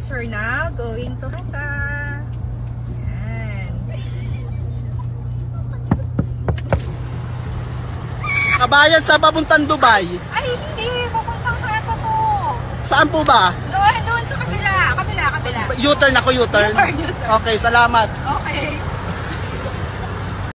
Yes, we're now going to Hatta. Yan. Kabayan sa papuntang Dubai. Ay, hindi. Papuntang Hatta po. Saan po ba? Doon sa kabila. Kabila. U-turn ako, U-turn. U-turn. Okay, salamat. Okay.